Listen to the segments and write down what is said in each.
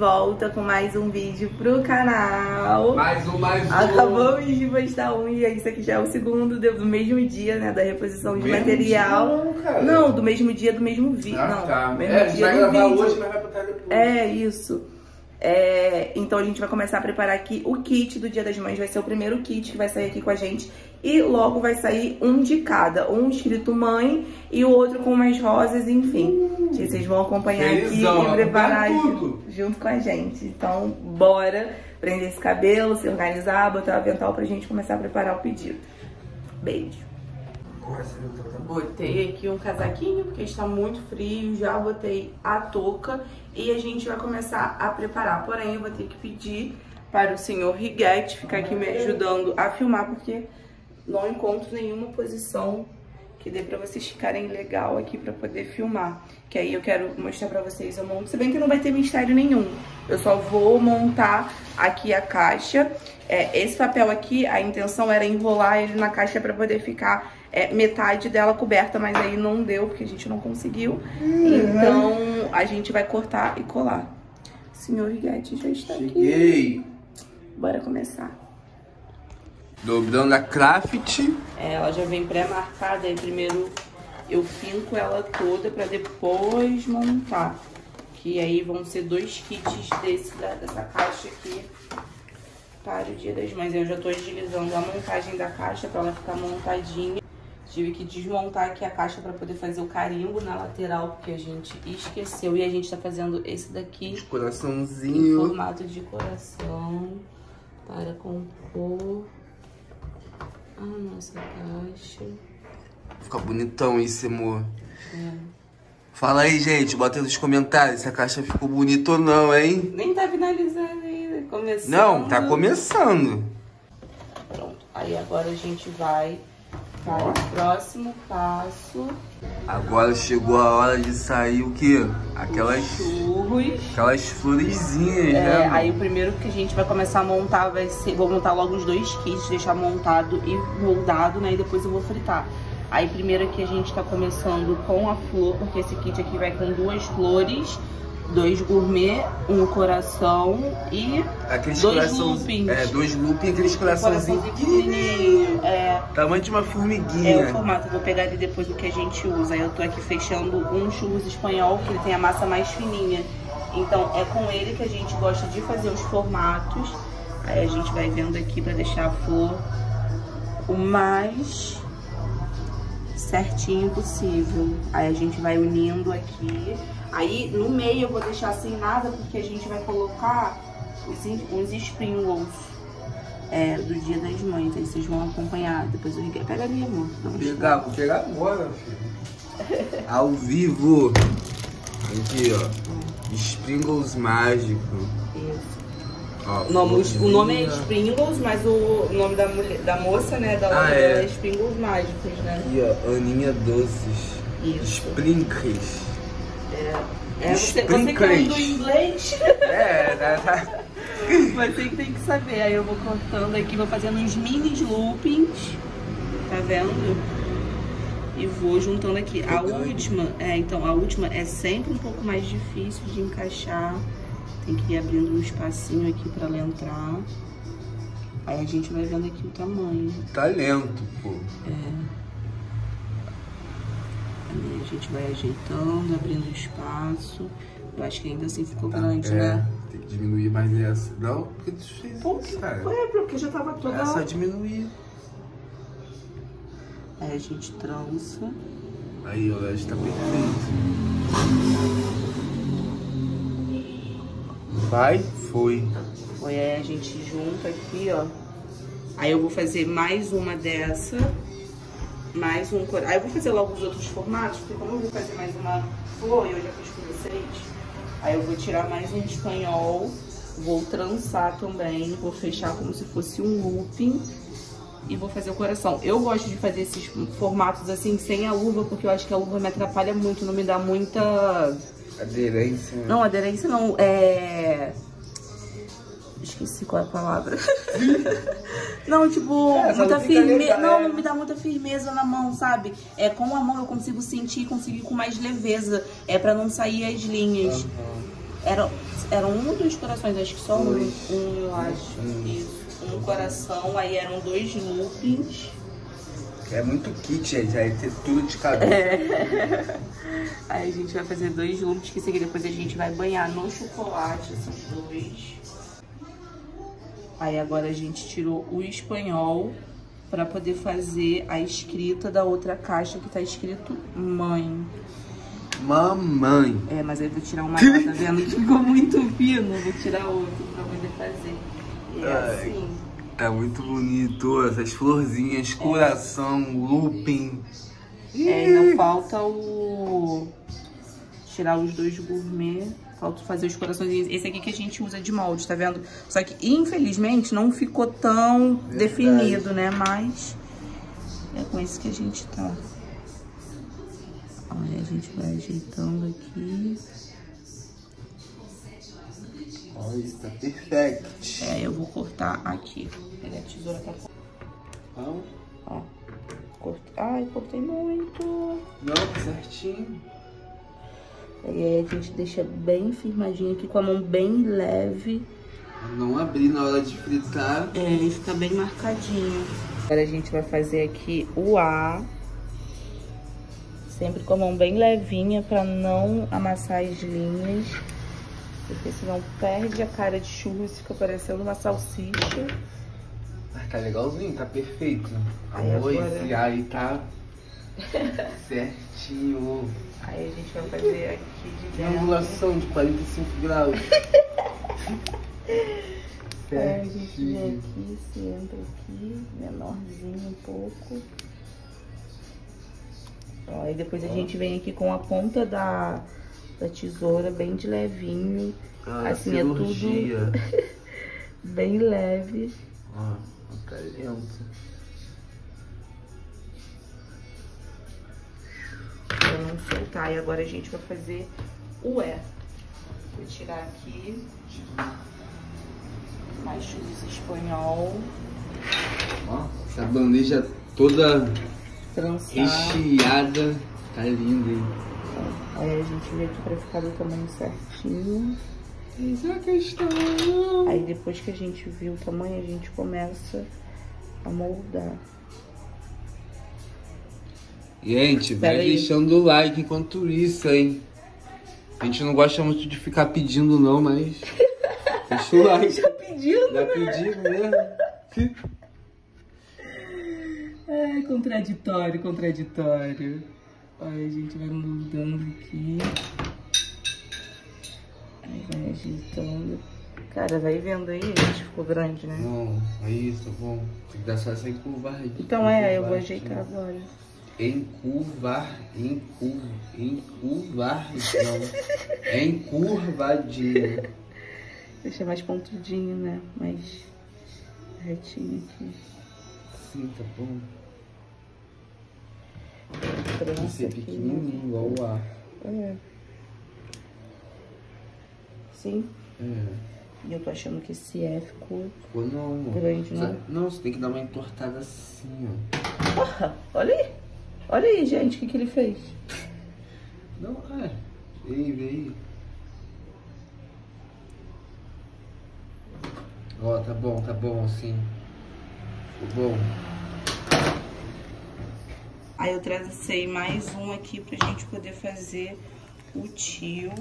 volta com mais um vídeo pro canal. Mais um. Acabamos de postar um e isso aqui já é o segundo do mesmo dia, né? Da reposição de material. Não, do mesmo dia, do mesmo vídeo. Não, tá. mesmo dia vai do gravar vídeo. hoje, mas vai botar depois. É, isso. Então a gente vai começar a preparar aqui o kit do Dia das Mães. Vai ser o primeiro kit que vai sair aqui com a gente. E logo vai sair um de cada. Um escrito mãe e o outro com mais rosas, enfim. Vocês vão acompanhar Felizão, aqui e preparar tudo junto com a gente. Então, bora prender esse cabelo, se organizar, botar o avental pra gente começar a preparar o pedido. Beijo. Botei aqui um casaquinho, porque está muito frio. Já botei a touca e a gente vai começar a preparar. Porém, eu vou ter que pedir para o senhor Riguete ficar aqui me ajudando a filmar, porque não encontro nenhuma posição que dê pra vocês ficarem legal aqui pra poder filmar. Que aí eu quero mostrar pra vocês eu monto. Se bem que não vai ter mistério nenhum. Eu só vou montar aqui a caixa. Esse papel aqui, a intenção era enrolar ele na caixa pra poder ficar metade dela coberta, mas aí não deu, porque a gente não conseguiu. Então, a gente vai cortar e colar. O senhor Riguete já está aqui. Cheguei. Bora começar. Dobrando a craft. Ela já vem pré-marcada, aí primeiro eu finco ela toda pra depois montar. Que aí vão ser 2 kits dessa caixa aqui para o Dia das Mães. Eu já tô agilizando a montagem da caixa pra ela ficar montadinha. Tive que desmontar aqui a caixa pra poder fazer o carimbo na lateral, porque a gente esqueceu. E a gente tá fazendo esse daqui De coraçãozinho. em formato de coração para compor a nossa caixa. Fica bonitão isso, amor. Fala aí, gente. Bota aí nos comentários se a caixa ficou bonita ou não, hein? Nem tá finalizando ainda. Começando. Não, tá começando. Pronto. Aí agora a gente vai para o próximo passo. Agora chegou a hora de sair o quê? Aquelas churros. Aquelas florezinhas, né? Aí o primeiro que a gente vai começar a montar vai ser... Vou montar logo os 2 kits, deixar montado e moldado, né? E depois eu vou fritar. Aí primeiro aqui a gente tá começando com a flor, porque esse kit aqui vai com 2 flores, 2 gourmet, 1 coração e aqueles 2 loopings. 2 loopings, aqueles coraçãozinhos pequenininho. Tamanho de uma formiguinha. É o formato, eu vou pegar ele depois do que a gente usa. Aí eu tô aqui fechando um churros espanhol, que ele tem a massa mais fininha. Então é com ele que a gente gosta de fazer os formatos. Aí a gente vai vendo aqui pra deixar a flor o mais certinho possível. Aí a gente vai unindo aqui. Aí no meio eu vou deixar sem nada, porque a gente vai colocar uns sprinkles do Dia das Mães. Aí vocês vão acompanhar. Depois eu liguei. Pega ali, amor. Vou pegar agora, filho. Ao vivo. Aqui, ó. Sprinkles mágico. Isso. Ó, O nome é Sprinkles, mas o nome da moça, né, da loja é Sprinkles Mágicos, né? Aqui, ó, Aninha Doces. Isso. Sprinkles. Você que é do inglês. Você que tem que saber. Aí eu vou cortando aqui, vou fazendo uns mini loopings, tá vendo? E vou juntando aqui. A última é sempre um pouco mais difícil de encaixar. Tem que ir abrindo um espacinho aqui pra ela entrar. Aí a gente vai vendo aqui o tamanho. Talento, pô. Aí a gente vai ajeitando, abrindo espaço. Eu acho que ainda assim ficou grande, né? Tem que diminuir mais essa. Não, porque tu fez isso, cara. Porque já tava toda... É só diminuir. Aí a gente trança. Aí, ó, já tá perfeito. Vai? Foi. Aí a gente junta aqui, ó. Aí eu vou fazer mais uma dessa. Mais um coração. Aí eu vou fazer logo os outros formatos, porque como eu vou fazer mais uma flor, e eu já fiz com vocês, aí eu vou tirar mais um espanhol, vou trançar também, vou fechar como se fosse um looping e vou fazer o coração. Eu gosto de fazer esses formatos assim, sem a luva, porque eu acho que a luva me atrapalha muito, não me dá muita... Aderência. Não, aderência não, Esqueci qual é a palavra. Não, tipo, muita firmeza. Não, não me dá muita firmeza na mão, sabe? Com a mão eu consigo sentir, consigo ir com mais leveza. Pra não sair as linhas. Eram um ou dois corações, acho que só um, eu acho. Isso. Um coração, aí eram 2 loopings. É muito kit, gente. Aí tem tudo de cabeça. Aí a gente vai fazer 2 loopings, que esse aqui depois a gente vai banhar no chocolate, são 2. Aí agora a gente tirou o espanhol pra poder fazer a escrita da outra caixa que tá escrito mãe. Mamãe. É, mas aí eu vou tirar uma, tá vendo? Que ficou muito fino, vou tirar outro pra poder fazer. E é assim. É muito bonito, essas florzinhas, coração, looping. Ainda falta o... tirar os 2 gourmet. Falta fazer os corações. Esse aqui que a gente usa de molde, tá vendo? Só que, infelizmente, não ficou tão definido, né? Mas é com esse que a gente tá. Aí a gente vai ajeitando aqui. Olha, isso tá perfeito. É, eu vou cortar aqui. Pegar a tesoura pra cortar. Ó. Ai, cortei muito. Não, certinho. E aí a gente deixa bem firmadinho aqui, com a mão bem leve. Não abrir na hora de fritar. É, ele fica bem marcadinho. Agora a gente vai fazer aqui o A. Sempre com a mão bem levinha pra não amassar as linhas. Porque senão perde a cara de churros e fica parecendo uma salsicha. Ah, tá legalzinho, tá perfeito. Aí Amor, agora... esse aí tá certinho. Aí a gente vai fazer aqui de dentro. Angulação de 45 graus. Aí a gente vem aqui, se entra aqui, menorzinho um pouco. Ó, aí depois a gente vem aqui com a ponta da tesoura bem de levinho. Assim cirurgia. É tudo bem leve. Ó, tá lento. Pra não soltar. E agora a gente vai fazer o E. Vou tirar aqui. Mais churros espanhol. Ó, essa bandeja toda Trançada. recheada. Tá linda, hein? Aí a gente vê aqui pra ficar do tamanho certinho. Eis a questão. Aí depois que a gente viu o tamanho, a gente começa a moldar. Gente, vai deixando o like enquanto isso, hein? A gente não gosta muito de ficar pedindo não, mas deixa o like. Já pedindo, Já pedi mesmo. Ai, contraditório, contraditório. Aí a gente vai moldando aqui. Aí vai ajeitando. Cara, vai vendo aí, gente, ficou grande, né? Não, é isso, tá bom. Tem que dar só essa encurvadinha. Então eu vou ajeitar agora. Encurvar, não. Encurvadinho. Deixa mais pontudinho, né? Mais retinho aqui. Sim, tá bom. Tem que ser pequenininho, igual o A. É. Sim. É. E eu tô achando que esse E ficou não. grande, não? Não, você tem que dar uma entortada assim, ó. Porra, olha aí. Olha aí, gente, o que ele fez. Não, veio. Ó, tá bom assim. Ficou bom. Aí eu tracei mais um aqui pra gente poder fazer o tio.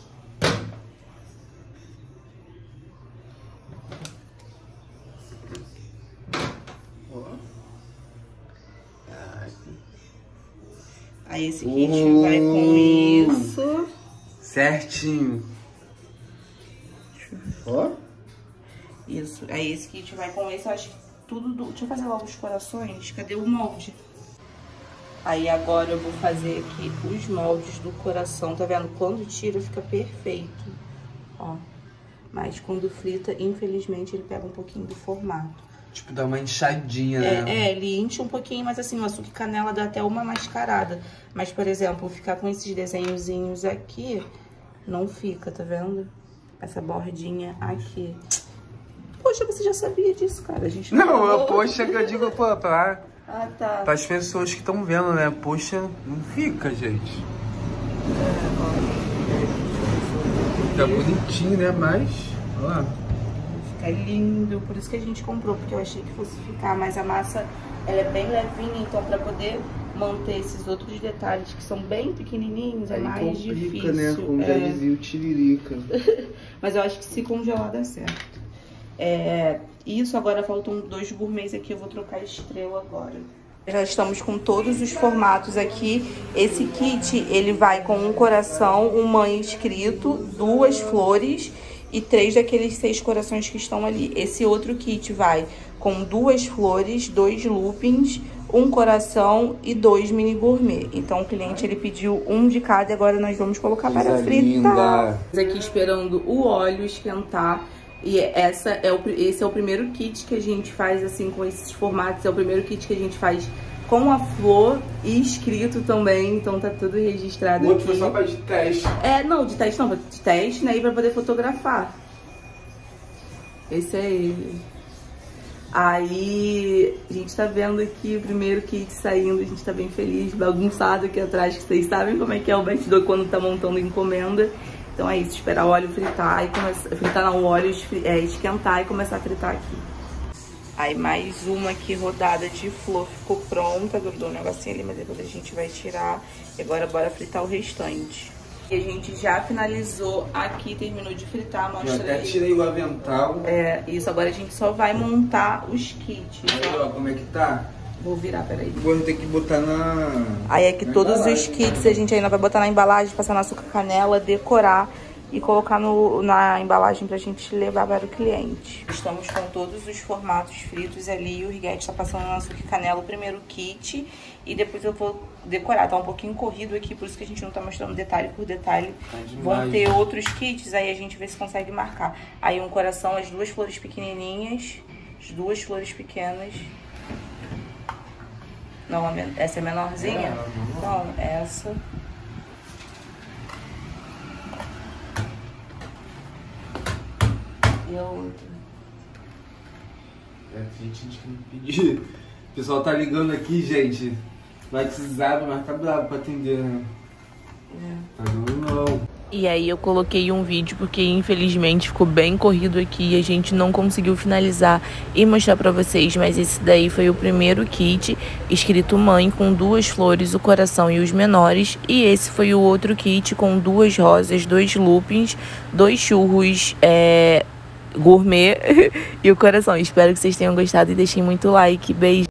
Aí esse kit vai com isso. Certinho. Ó. Isso. Aí esse kit vai com esse, eu acho que tudo do... Deixa eu fazer logo os corações. Cadê o molde? Aí agora eu vou fazer aqui os moldes do coração. Tá vendo? Quando tira fica perfeito. Ó. Mas quando frita, infelizmente, ele pega um pouquinho do formato. Tipo, dá uma inchadinha, né? Ele incha um pouquinho, mas assim, o açúcar e canela dá até uma mascarada. Mas, por exemplo, ficar com esses desenhozinhos aqui, não fica, tá vendo? Essa bordinha aqui. Poxa, você já sabia disso, cara? A gente não, poxa, que eu digo, pô, pra as pessoas que estão vendo, né? Poxa, não fica, gente. ficar bonitinho, né? Mas, olha lá. Fica lindo, por isso que a gente comprou, porque eu achei que fosse ficar, mas a massa, ela é bem levinha, então pra poder manter esses outros detalhes que são bem pequenininhos, é mais difícil. Né? Como já dizia o Tiririca. Mas eu acho que se congelar dá certo. Isso, agora faltam 2 gourmets aqui, eu vou trocar a estrela agora. Já estamos com todos os formatos aqui. Esse kit, ele vai com um coração, um mãe escrito, 2 flores e 3 daqueles 6 corações que estão ali. Esse outro kit vai com 2 flores, 2 loopings, um coração e 2 mini gourmet. Então o cliente, ele pediu um de cada e agora nós vamos colocar para fritar. Aqui esperando o óleo esquentar. E esse é o primeiro kit que a gente faz assim com esses formatos. É o primeiro kit que a gente faz com a flor e escrito também. Então tá tudo registrado. O outro foi só para de teste. Não, de teste não, de teste, né? E pra poder fotografar. Esse é ele. Aí, a gente tá vendo aqui o primeiro kit saindo, a gente tá bem feliz, bagunçado aqui atrás, que vocês sabem como é que é o bastidor quando tá montando encomenda. Então é isso, esperar o óleo fritar e começar... Fritar não, o óleo esquentar e começar a fritar aqui. Aí mais uma aqui rodada de flor ficou pronta, grudou um negocinho ali, mas depois a gente vai tirar. E agora bora fritar o restante. E a gente já finalizou aqui, terminou de fritar, mostra aí. Eu até tirei o avental. Isso, agora a gente só vai montar os kits. Aí, ó, como é que tá? Vou virar, peraí. Vou ter que botar na... Aí aqui todos os kits a gente ainda vai botar na embalagem, passar no açúcar canela, decorar e colocar na embalagem pra gente levar para o cliente. Estamos com todos os formatos fritos ali. O Righetti tá passando no açúcar canela o primeiro kit e depois eu vou decorar. Tá um pouquinho corrido aqui, por isso que a gente não tá mostrando detalhe por detalhe. Vão ter outros kits, aí a gente vê se consegue marcar. Aí um coração, as 2 flores pequenininhas, as 2 flores pequenas. Não, essa é menorzinha? Então, essa. E a outra. A gente não pediu. O pessoal tá ligando aqui, gente. WhatsApp, mas tá bravo pra atender, né? Tá dando não. E aí eu coloquei um vídeo porque infelizmente ficou bem corrido aqui e a gente não conseguiu finalizar e mostrar pra vocês, mas esse daí foi o primeiro kit escrito mãe com 2 flores, o coração e os menores, e esse foi o outro kit com 2 rosas, 2 loopings, 2 churros gourmet e o coração. Espero que vocês tenham gostado e deixem muito like. Beijo!